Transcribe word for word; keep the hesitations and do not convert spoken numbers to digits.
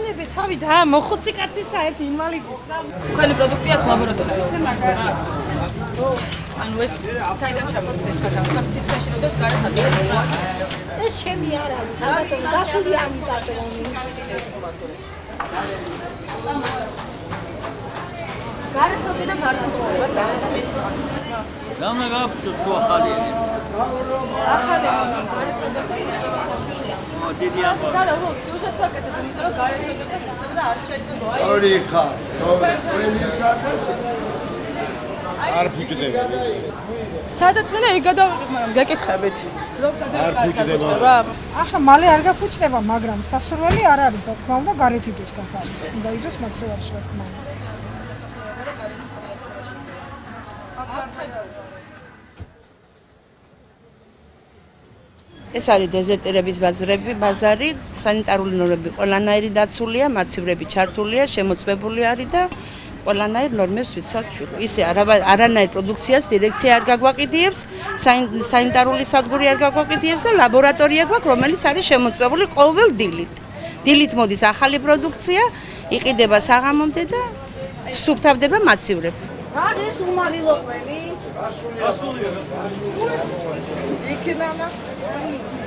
მანები თავი და მოხუცი კაცის საერთი ინვალიდის რა. Თქვენი პროდუქტი აქვს ლაბორატორიაში. ესე მაგარი. ანუ ეს საიდან ჩამოვიდა ეს კაცი? მათ სიცხეში როდოს გარეთ ატყდა. ეს ჩემი არ არის, ალბათ გასული ამიტატო. გარეთ როდიდან არ ფუჭდება? Dame gabto tu ახალი. ახალი გარეთ როდოს დიდია. სადა რო სიუჟეტს ვაკეთებ, იმიტომ რომ გარეთ როდოს ფუჭდება და არ შეიძლება აი. ორი ხა. არ ფუჭდება. სადაც მე და ეგ გადავიღებ, მაგრამ გეკითხებით. არ ფუჭდება. ახლა მალე არ გაფუჭდება, მაგრამ სასურველი არ არის, რა თქმა უნდა, გარეთ იდოს კაცი. უნდა იდოს მაცივარში, რა თქმა უნდა. ეს არის დეზერტერების ბაზრები, ბაზარი, სანიტარული ნორმები ყველანაირი დაცულია, მაცივრები ჩართულია, შემოწმებული არის და ყველანაირ ნორმებს ვიცავთ შურო. ისე არანაირ პროდუქციას დირექცია არ გაგვაკიდიებს, სანიტარული სადგური არ გაგვაკიდიებს და ლაბორატორია გვაქვს, რომელიც არის შემოწმებული ყოველ დილით. დილით მოდის ახალი პროდუქცია, იყიდება საღამომდე და სუფთავდება მაცივრები. რა ეს უმალილო ყველი? იქნება